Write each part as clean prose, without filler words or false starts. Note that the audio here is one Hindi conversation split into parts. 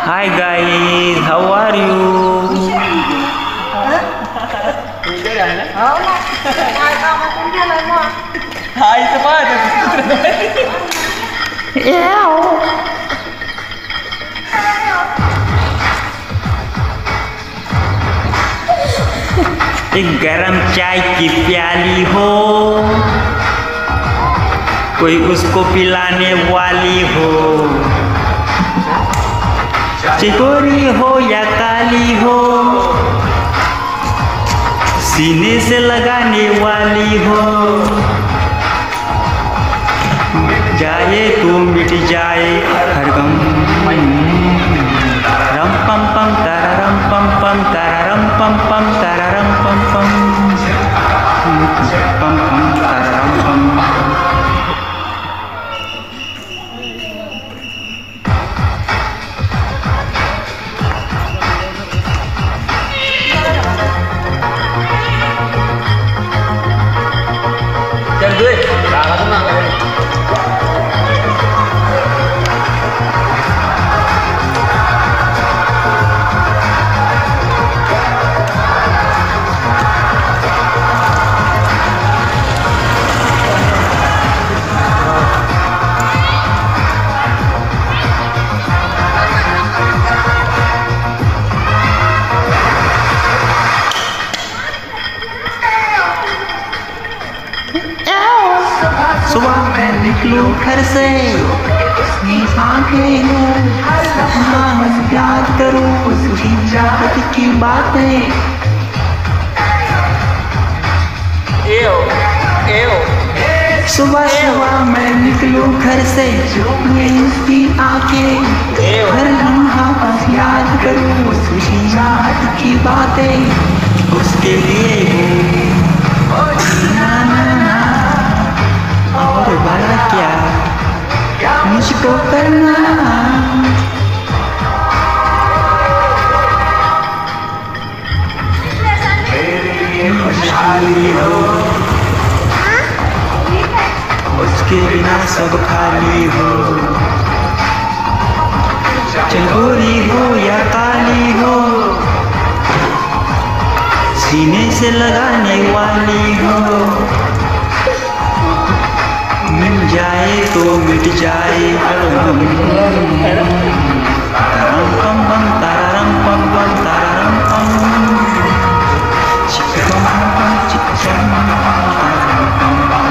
Hi guys, how are you? Hai teman. एक गरम चाय की प्याली हो, कोई उसको पिलाने वाली हो, चिकोरी हो या काली हो, सीने से लगाने वाली हो, जाए तो मिट जाए हर गम। रम पम पम तररम पम पम तररम पम पम तररम पम पम पम पम तररम पम। Jangan duit. Salah tu mah. सुबह मैं निकलूं घर से, आंखें याद करूं उसकी चाहत की बातें। सुबह सुबह मैं निकलूं घर से, उसकी आंखें हर लम्हा याद करूं उसकी चाहत की बातें। उसके लिए और बड़ा क्या मुझको करना। मेरे लिए खुशहाली हो, उसके बिना सब खाली हो, चकोरी हो या काली हो, सीने से लगाने वाली हो, मिल जाए तो मिट जाए हर गम। तररम पम पम तररम पम पम तररम पम, चिकम पम चिकम तररम पम पम।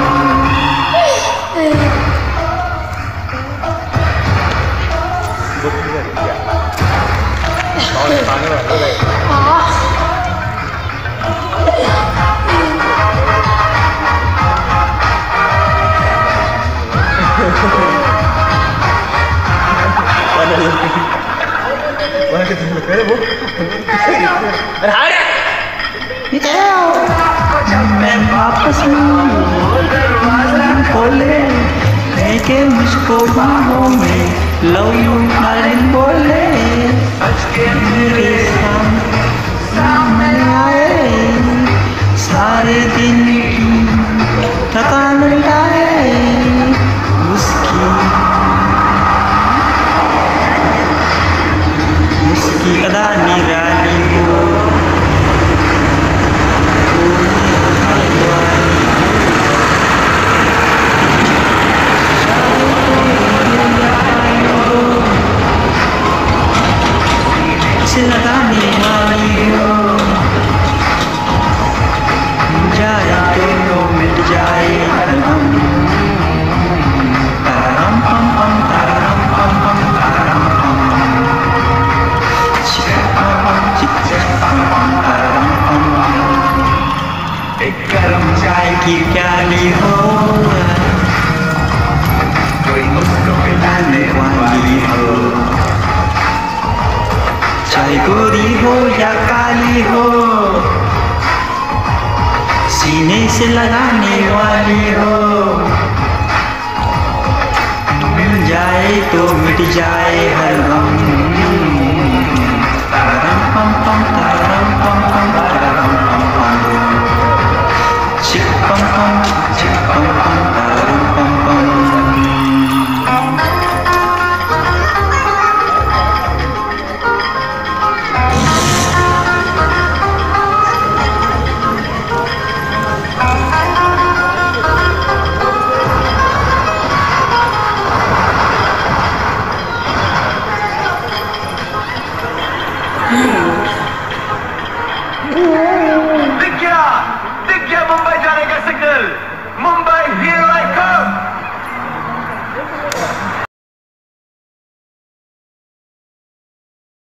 मैं वापस बोले लेके मुझको बाहों में लव यू डार्लिंग बोले। मेरे सामने आए, सारे दिन की थकान लाए, उसकी अदा निराली हो, से लगाने वाली हो, जाए तो मिट जाए हर गम। तररम पम पम तररम पम पम तररम पम, चिकम पम चिकम पम तररम पम। एक गरम चाय की प्याली हो, कोई उसको पिलाने वाली हो, चाहे गोरी हो या काली हो, सीने से लगाने वाली हो, मिल जाए तो मिट जाए हर गम। तररम पम पम तररम पम पम तररम पम पम, चिकम पम चिकम पम तररम पम पम। नहीं